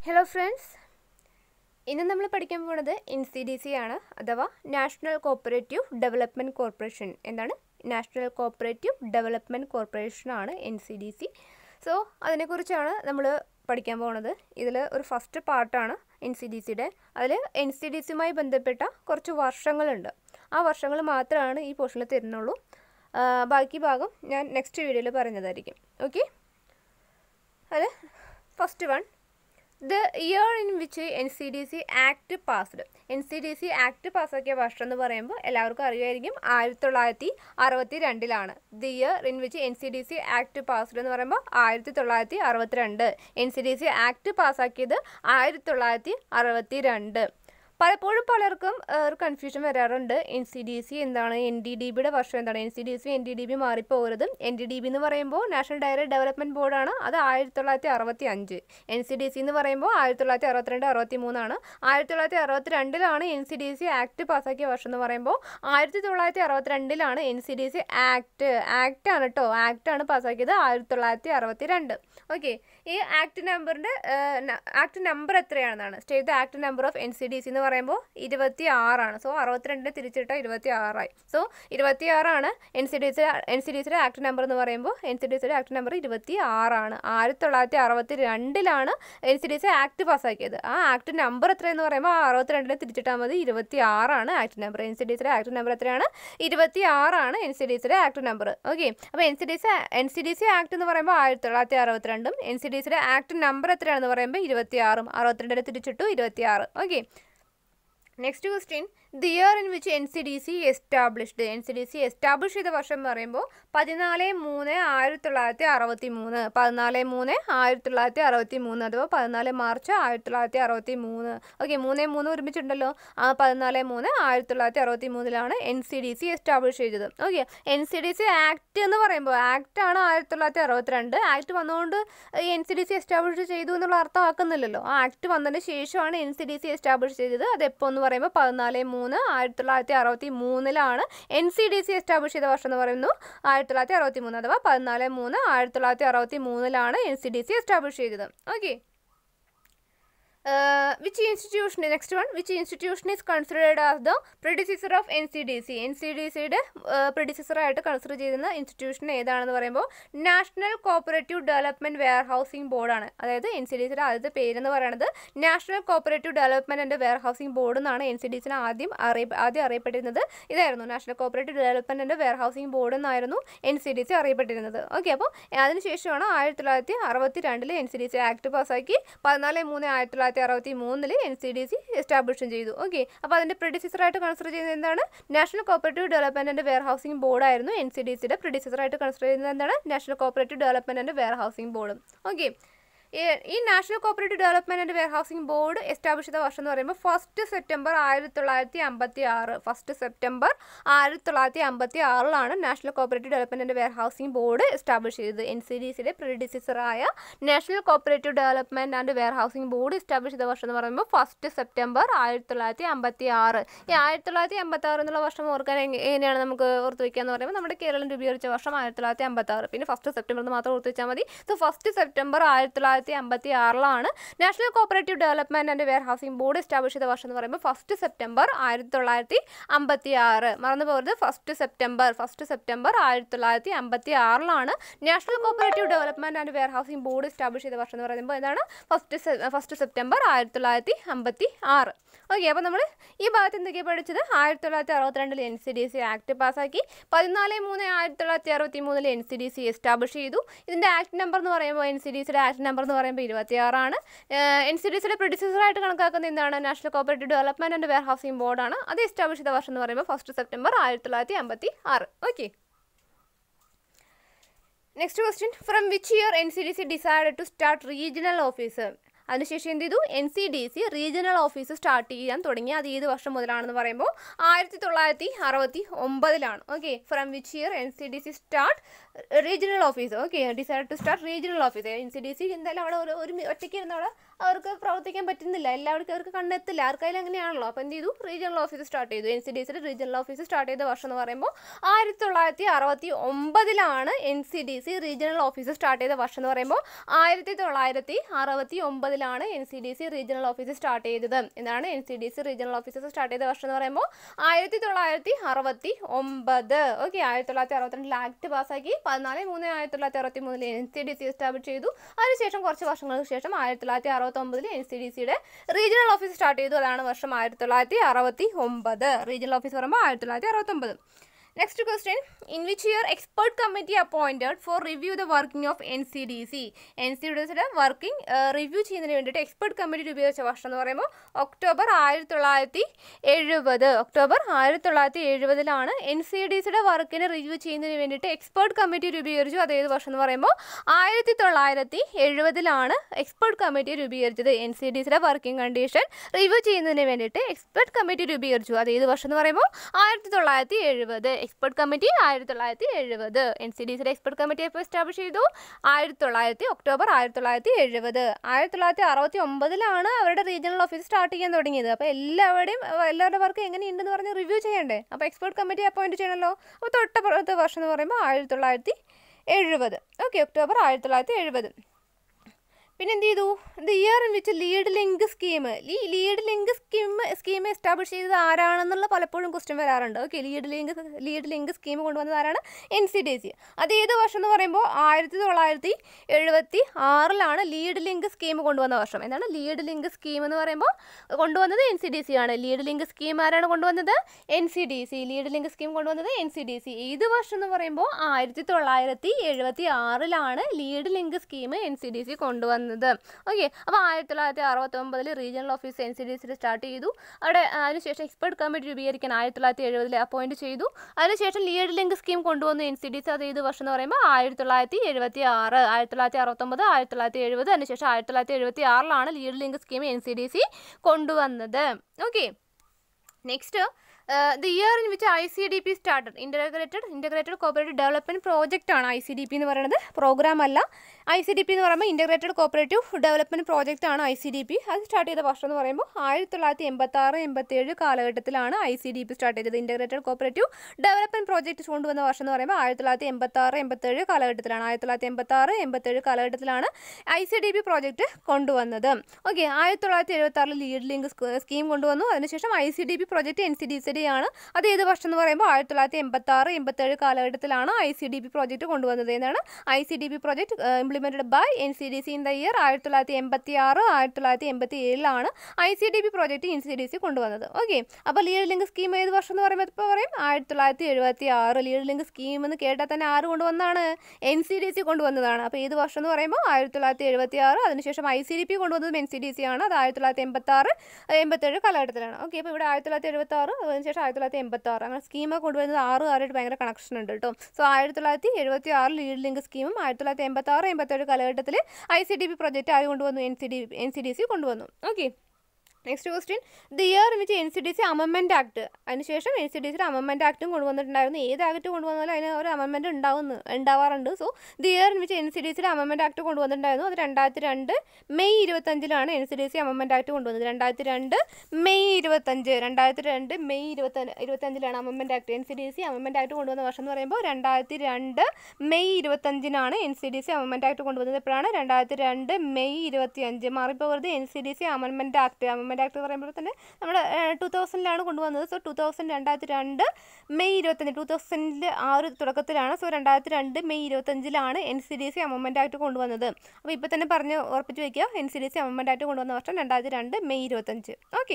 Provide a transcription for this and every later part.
Hello friends, ഇന്ന് നമ്മൾ പഠിക്കാൻ പോകുന്നത് NCDC ആണ് അഥവാ നാഷണൽ കോപ്പറേറ്റീവ് ഡെവലപ്മെന്റ് കോർപ്പറേഷൻ. എന്താണ് നാഷണൽ കോപ്പറേറ്റീവ് ഡെവലപ്മെന്റ് കോർപ്പറേഷൻ ആണ് NCDC. സോ അതിനെക്കുറിച്ചാണ് നമ്മൾ പഠിക്കാൻ പോകുന്നത്. ഇതിൽ ഒരു ഫസ്റ്റ് പാർട്ടാണ് NCDCയുടെ. അതിൽ NCDCയുമായി ബന്ധപ്പെട്ട കുറച്ച് വർഷങ്ങളുണ്ട്. ആ വർഷങ്ങൾ മാത്രമാണ് ഈ പോർഷനിൽ തരുന്നുള്ളൂ. ബാക്കി ഭാഗം ഞാൻ നെക്സ്റ്റ് വീഡിയോയിൽ പറയുന്നതായിരിക്കും. ഓക്കെ, അത് first one, the year in which NCDC Act passed. NCDC Act പാസ്സാക്കിയ വർഷം എന്ന് പറയുമ്പോൾ എല്ലാവർക്കും അറിയായിരിക്കും 1962. The year in which NCDC Act passed എന്ന് പറയുമ്പോൾ 1962. NCDC Act പാസ്സാക്കിയത് 1962. പലപ്പോഴും പലർക്കും ഒരു കൺഫ്യൂഷൻ വരാറുണ്ട്. NCDC എന്താണ്, NDDBയുടെ വർഷം എന്താണ്? NCDC NDDB മാറിപ്പോകരുത്. NDDB എന്ന് പറയുമ്പോൾ നാഷണൽ ഡയറി ഡെവലപ്മെൻറ്റ് ബോർഡാണ്. അത് 1965. NCDC എന്ന് പറയുമ്പോൾ 1962-63. 1962 NCDC ആക്ട് പാസ്സാക്കിയ വർഷം എന്ന് പറയുമ്പോൾ 1962 NCDC ആക്ട് ആണ് കേട്ടോ. ആക്ടാണ് പാസ്സാക്കിയത് 1962. ഓക്കെ, ഈ ആക്ട് നമ്പർ എത്രയാണെന്നാണ് state the act number of NCDC എന്ന് പറയുമ്പോൾ 26. സോ 62 തിരിച്ചിട്ട് 26 ആയി. സോ 26 NCDCയുടെ ആക്ട് നമ്പർ എന്ന് പറയുമ്പോൾ NCDCയുടെ ആക്ട് നമ്പർ 26. 1962 NCDC ആക്ട് പാസ്സാക്കിയത്. ആ ആക്ട് നമ്പർ എത്രയെന്ന് പറയുമ്പോൾ 62 തിരിച്ചിട്ടാൽ മതി. 26 ആക്ട് നമ്പർ. NCDCയുടെ ആക്ട് നമ്പർ എത്രയാണ്? 26 NCDCയുടെ ആക്ട് നമ്പർ. ഓക്കെ, അപ്പോൾ NCDC ആക്ട് എന്ന് പറയുമ്പോൾ 1962. NCDCയുടെ ആക്ട് നമ്പർ എത്രയാണെന്ന് പറയുമ്പോൾ 26. 62 തിരിച്ചിട്ടു 26. Okay, next question, the year in which NCDC established. NCDC establish ചെയ്ത വർഷം എന്ന് പറയുമ്പോൾ 14/3/1963. 14/3/1963 അഥവാ 14 മാർച്ച് 1963. ഓക്കെ, 3 ഒരുമിച്ചുണ്ടല്ലോ. ആ 14/3/1963 NCDC എസ്റ്റാബ്ലിഷ് ചെയ്തത്. ഓക്കെ, NCDC ആക്ട് എന്ന് പറയുമ്പോൾ ആക്ടാണ് 1962. ആക്ട് വന്നുകൊണ്ട് NCDC എസ്റ്റാബ്ലിഷ് ചെയ്തു എന്നുള്ള അർത്ഥമാക്കുന്നില്ലല്ലോ. ആ ആക്ട് വന്നതിന് ശേഷമാണ് NCDC എസ്റ്റാബ്ലിഷ് ചെയ്തത്. അതെപ്പോൾ എന്ന് പറയുമ്പോൾ 14/3/1963 NCDC എസ്റ്റാബ്ലിഷ് ചെയ്ത വർഷം എന്ന് പറയുന്നു 1963 അഥവാ 14/3/1963 NCDC എസ്റ്റാബ്ലിഷ് ചെയ്തത്. Okay, which institution is considered as the predecessor of NCDC? NCDCയുടെ predecessor ആയിട്ട് കൺസിഡർ ചെയ്യുന്ന ഇൻസ്റ്റിറ്റ്യൂഷൻ ഏതാണെന്ന് പറയുമ്പോൾ നാഷണൽ കോപ്പറേറ്റീവ് ഡെവലപ്മെന്റ് വെയർഹൗസിംഗ് ബോർഡാണ്. അതായത് NCDCയുടെ ആദ്യത്തെ പേരെന്ന് പറയുന്നത് national cooperative development and warehousing board എന്നാണ്. NCDCനെ ആദ്യം അറിയപ്പെട്ടിരുന്നത് ഇതായിരുന്നു, national cooperative development and warehousing board എന്നായിരുന്നു NCDC അറിയപ്പെട്ടിരുന്നത്. ഓക്കെ, അപ്പോൾ അതിനുശേഷമാണ് 1962 NCDC ആക്ട് പാസ്സാക്കി 14/3/1963 NCDC എസ്റ്റാബ്ലിഷ് ചെയ്തു. ഓക്കെ, അപ്പോൾ അതിൻ്റെ പ്രെഡിസസറായിട്ട് കൺസിഡർ ചെയ്യുന്നത് എന്താണ്? National cooperative development and warehousing board ആയിരുന്നു. NCDCയുടെ പ്രെഡിസസറായിട്ട് കൺസിഡർ ചെയ്യുന്നത് എന്താണ്? National cooperative development and warehousing board. Okay, ഈ national cooperative development and warehousing board establish ചെയ്ത വർഷം എന്ന് പറയുമ്പോൾ 1 September 1956. 1 September 1956 national cooperative development and warehousing board establish ചെയ്തത്. NCDCയുടെ പ്രെഡിസസറായ national cooperative development and warehousing board establish ചെയ്ത വർഷം എന്ന് പറയുമ്പോൾ 1 സെപ്റ്റംബർ 1956. ഈ 1956 എന്നുള്ള വർഷം ഓർക്കാൻ എങ്ങനെയാണ് നമുക്ക് ഓർത്ത് വയ്ക്കാന്ന് പറയുമ്പോൾ നമ്മുടെ കേരളം രൂപീകരിച്ച വർഷം 1956. പിന്നെ 1 സെപ്റ്റംബർ മാത്രം ഓർത്ത് വെച്ചാൽ മതി. So 1 September 1956 national cooperative development and warehousing board establish ചെയ്ത വർഷം എന്ന് പറയുമ്പോൾ 1 സെപ്റ്റംബർ 1956. മറന്നു പോകരുത്, 1 September 1956 national cooperative development and warehousing board establish ചെയ്ത വർഷം എന്ന് പറയുമ്പോൾ എന്താണ്? 1 സെപ്റ്റംബർ 1956. ഓക്കെ, അപ്പോൾ നമ്മൾ ഈ ഭാഗത്ത് എന്തൊക്കെയാണ് പഠിച്ചത്? 1962 NCDC ആക്ട് പാസ്സാക്കി. 14/3/1963 NCDC എസ്റ്റാബ്ലിഷ് ചെയ്തു. ഇതിൻ്റെ ആക്ട് നമ്പർ എന്ന് പറയുമ്പോൾ NCDCയുടെ ആക്ട് നമ്പർ എന്ന് പറയുമ്പോൾ 26. NCDCയുടെ പ്രെഡിസസറായിട്ട് കണക്കാക്കുന്ന എന്താണ്? National cooperative development and warehousing ബോർഡാണ്. അത് എസ്റ്റാബ്ലിഷ് ചെയ്ത വർഷം എന്ന് പറയുമ്പോൾ 1 September 1956. Okay, next question, from which year NCDC decided to start regional office? അതിനുശേഷം എന്ത് ചെയ്തു? NCDC റീജിയണൽ ഓഫീസ് സ്റ്റാർട്ട് ചെയ്യാൻ തുടങ്ങി. അത് ഏത് വർഷം മുതലാണെന്ന് പറയുമ്പോൾ 1969. Okay, from which year NCDC start regional office. Okay, decide to start regional office. NCDC എന്തായാലും അവിടെ ഒരു ഒറ്റയ്ക്ക് ഇരുന്ന അവിടെ അവർക്ക് പ്രവർത്തിക്കാൻ പറ്റുന്നില്ല, എല്ലാവർക്കും അവർക്ക് കണ്ടെത്തില്ല, ആർക്കായാലും അങ്ങനെയാണല്ലോ. അപ്പോൾ എന്ത് ചെയ്തു, റീജിയണൽ ഓഫീസ് സ്റ്റാർട്ട് ചെയ്തു. NCDCയുടെ റീജിയണൽ ഓഫീസ് സ്റ്റാർട്ട് ചെയ്ത വർഷം എന്ന് പറയുമ്പോൾ 1969 NCDC റീജിയണൽ ഓഫീസ് സ്റ്റാർട്ട് ചെയ്ത വർഷം എന്ന് പറയുമ്പോൾ 1969 NCDC റീജിയണൽ ഓഫീസ് സ്റ്റാർട്ട് ചെയ്തത്. എന്താണ് NCDC റീജിയണൽ ഓഫീസസ് സ്റ്റാർട്ട് ചെയ്ത വർഷം എന്ന് പറയുമ്പോൾ 1969. ഓക്കെ, 1962 ആക്ട് പാസ്സാക്കി 14/3/1963 NCDC എസ്റ്റാബ്ലിഷ് ചെയ്തു. അതിനുശേഷം കുറച്ച് വർഷങ്ങൾക്ക് ശേഷം 1969 NCDCയുടെ റീജിയണൽ ഓഫീസ് സ്റ്റാർട്ട് ചെയ്തു. അതാണ് വർഷം 1969. റീജിയണൽ ഓഫീസ് പറയുമ്പോൾ 1969. Next question, in which year expert committee appointed for review the working of NCDC? NCDCയുടെ വർക്കിംഗ് റിവ്യൂ ചെയ്യുന്നതിന് വേണ്ടിയിട്ട് എക്സ്പെർട്ട് കമ്മിറ്റി രൂപീകരിച്ച വർഷം എന്ന് പറയുമ്പോൾ ഒക്ടോബർ 1970. ഒക്ടോബർ 1970 NCDCയുടെ വർക്കിനെ റിവ്യൂ ചെയ്യുന്നതിന് വേണ്ടിയിട്ട് എക്സ്പെർട്ട് കമ്മിറ്റി രൂപീകരിച്ചു. അതേത് വർഷം എന്ന് പറയുമ്പോൾ 1970 എക്സ്പെർട്ട് കമ്മിറ്റി രൂപീകരിച്ചത്. NCDCയുടെ വർക്കിംഗ് കണ്ടീഷൻ റിവ്യൂ ചെയ്യുന്നതിന് വേണ്ടിയിട്ട് എക്സ്പെർട്ട് കമ്മിറ്റി രൂപീകരിച്ചു. അതേത് വർഷം എന്ന് പറയുമ്പോൾ 1970. Expert committee 1970. NCDCയുടെ എക്സ്പെർട്ട് കമ്മിറ്റി എപ്പോൾ എസ്റ്റാബ്ലിഷ് ചെയ്തു? ഒക്ടോബർ 1970. 1969 അവരുടെ റീജിയണൽ ഓഫീസ് സ്റ്റാർട്ട് ചെയ്യാൻ തുടങ്ങിയത്. അപ്പോൾ എല്ലാവരുടെ വർക്ക് എങ്ങനെയുണ്ടെന്ന് പറഞ്ഞ് റിവ്യൂ ചെയ്യണ്ടേ, അപ്പോൾ എക്സ്പെർട്ട് കമ്മിറ്റി അപ്പോയിൻറ്റ് ചെയ്യണമല്ലോ. അപ്പോൾ തൊട്ടപ്പുറത്തെ വർഷം എന്ന് പറയുമ്പോൾ 1970. Okay, October 1970. പിന്നെ എന്ത് ചെയ്തു? The year in which lead link scheme establish ചെയ്തത് ആരാണെന്നുള്ള പലപ്പോഴും ക്വസ്റ്റ്യൻ വരാറുണ്ട്. ഓക്കെ, ലീഡ് ലിങ്ക് സ്കീം കൊണ്ടുവന്നത് ആരാണ്? NCDC. അത് ഏത് വർഷം എന്ന് പറയുമ്പോൾ 1976 ലീഡ് ലിങ്ക് സ്കീം കൊണ്ടുവന്ന വർഷം. എന്താണ് ലീഡ് ലിങ്ക് സ്കീം എന്ന് പറയുമ്പോൾ കൊണ്ടുവന്നത് NCDC ആണ്. ലീഡ് ലിങ്ക് സ്കീം ആരാണ് കൊണ്ടുവന്നത്? NCDC. ലീഡ് ലിങ്ക് സ്കീം കൊണ്ടുവന്നത് NCDC. ഏത് വർഷം എന്ന് പറയുമ്പോൾ 1976 ലീഡ് ലിങ്ക് സ്കീം NCDC കൊണ്ടുവന്നത്. ഓക്കെ, അപ്പോൾ 1969 റീജിയണൽ ഓഫീസ് NCDC സ്റ്റാർട്ട് ചെയ്തു. അവിടെ അതിനുശേഷം എക്സ്പെർട്ട് കമ്മിറ്റി രൂപീകരിക്കാൻ 1970 അപ്പോയിൻറ്റ് ചെയ്തു. അതിനുശേഷം ലീഡ് ലിങ്ക് സ്കീം കൊണ്ടുവന്നു NCDC. അത് ഏത് വർഷം എന്ന് പറയുമ്പോൾ 1976. 1969, 1970, അതിനുശേഷം 1976 ലീഡ് ലിങ്ക് സ്കീം NCDC കൊണ്ടുവന്നത്. Okay, next the year in which ICDP started. Integrated Cooperative Development Project ആണ് ICDP എന്ന് പറയുന്നത്, പ്രോഗ്രാം അല്ല. ICDP എന്ന് പറയുമ്പോൾ ഇൻ്റഗ്രേറ്റഡ് കോപ്പറേറ്റീവ് ഡെവലപ്മെൻറ്റ് പ്രോജക്റ്റ് ആണ് ICDP. അത് സ്റ്റാർട്ട് ചെയ്ത വർഷം എന്ന് പറയുമ്പോൾ 1986-87 കാലഘട്ടത്തിലാണ് ICDP സ്റ്റാർട്ട് ചെയ്തത്. ഇൻ്റഗ്രേറ്റഡ് കോപ്പറേറ്റീവ് ഡെവലപ്മെൻറ്റ് പ്രോജക്റ്റ് കൊണ്ടുവന്ന വർഷം എന്ന് പറയുമ്പോൾ 1986-87 കാലഘട്ടത്തിലാണ്. 1986-87 കാലഘട്ടത്തിലാണ് ICDP പ്രോജക്റ്റ് കൊണ്ടുവന്നത്. ഓക്കെ, 1976 ലീഡ് ലിങ്ക് സ്കീം കൊണ്ടുവന്നു. അതിനുശേഷം ICDP പ്രോജക്റ്റ് NCDC ആണ്. അത് ഏത് വർഷം എന്ന് പറയുമ്പോൾ 1986-87 കാലഘട്ടത്തിലാണ് ICDP പ്രോജക്റ്റ് കൊണ്ടുവന്നത്. എന്നാണ് ICDP project implemented by NCDC in the year 1986-1987 ICDP project NCDC കൊണ്ടുവന്നത്. ഓക്കെ, അപ്പോൾ ലീഡ് ലിങ്ക് സ്കീം ഏത് വർഷം എന്ന് പറയുമ്പോൾ ഇപ്പോൾ പറയും 1976. ലീഡ് ലിങ്ക് സ്കീം എന്ന് കേട്ടാൽ തന്നെ ആര് കൊണ്ടുവന്നതാണ്? NCDC കൊണ്ടുവന്നതാണ്. അപ്പോൾ ഏത് വർഷം എന്ന് പറയുമ്പോൾ 1976. അതിനുശേഷം ICDP കൊണ്ടുവന്നതും NCDC ആണ്. അത് 1986-87 കാലഘട്ടത്തിലാണ്. ഓക്കെ, അപ്പോൾ ഇവിടെ 1976, അതിനുശേഷം 1986 അങ്ങനെ സ്കീമൊക്കെ കൊണ്ടുവരുന്നത് 6 ഭയങ്കര കണക്ഷൻ ഉണ്ട് കേട്ടോ. സോ 1976 ലീഡ് ലിങ്ക് സ്കീമും 1986-87 കാലഘട്ടത്തിൽ ICDP പ്രോജക്റ്റ് ആര് കൊണ്ടുവന്നു? NCDC കൊണ്ടുവന്നു. Okay, next question, the year in which NCDC amendment act. അതിനുശേഷം NCDCയുടെ അമെൻമെൻറ്റ് ആക്റ്റും കൊണ്ടുവന്നിട്ടുണ്ടായിരുന്നു. ഏത് ആക്ട് കൊണ്ടുവന്നാലും അതിന് ഒരു അമെൻമെൻറ്റ് ഉണ്ടാവാറുണ്ട്. So the year in which NCDCയുടെ അമെൻമെൻറ്റ് ആക്ട് കൊണ്ടുവന്നിട്ടുണ്ടായിരുന്നു. അത് 2002 മെയ് 25 NCDC അമെൻമെൻറ്റ് ആക്ട് കൊണ്ടുവന്നത്. 2002 May 25 amendment act. NCDC amendment act കൊണ്ടുവന്ന വർഷം എന്ന് പറയുമ്പോൾ 2002 മെയ് 25 NCDC അമെൻമെൻറ്റ് ആക്ട് കൊണ്ടുവന്നത്. എപ്പോഴാണ്? 2002 മെയ് 25. മാറിപ്പോകരുത്. NCDC അമെൻമെൻറ്റ് ആക്ട് ആക്ട് പറയുമ്പോൾ തന്നെ നമ്മുടെ 2000 കൊണ്ടുവന്നത്. സോ 2002 മെയ് 25, 2000 ആ ഒരു തുടക്കത്തിലാണ്. So 2002 May 25 NCDC amendment act കൊണ്ടുവന്നത്. അപ്പോൾ ഇപ്പോൾ തന്നെ പറഞ്ഞ് ഉറപ്പിച്ച് വയ്ക്കുക, NCDC അമെൻമെൻറ്റ് ആക്ട് കൊണ്ടുവന്ന വർഷം 2002 മെയ് 25. ഓക്കെ,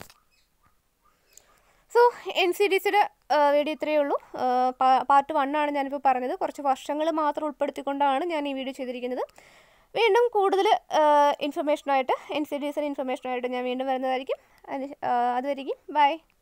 സോ NCDCയുടെ വീഡിയോ ഇത്രയേ ഉള്ളൂ. പാർട്ട് 1 ഞാനിപ്പോൾ പറഞ്ഞത്. കുറച്ച് വർഷങ്ങൾ മാത്രം ഉൾപ്പെടുത്തിക്കൊണ്ടാണ് ഞാൻ ഈ വീഡിയോ ചെയ്തിരിക്കുന്നത്. വീണ്ടും കൂടുതൽ ഇൻഫർമേഷനായിട്ട് NCDC ഇൻഫർമേഷനായിട്ട് ഞാൻ വീണ്ടും വരുന്നതായിരിക്കും. അതുവരെയും ബൈ.